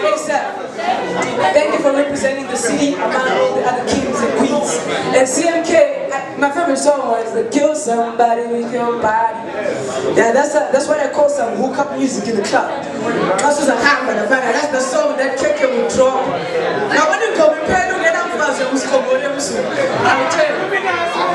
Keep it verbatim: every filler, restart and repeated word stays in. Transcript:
Asaph. Thank you for representing the city among all the other kings and queens. And C M K, my favorite song was the Kill Somebody With Your Body. Yeah, that's a, that's what I call some hookup music in the club. That's just a hammer, that's the song that Keke would drop. Now when you go, we pray to get out fast, I will tell you.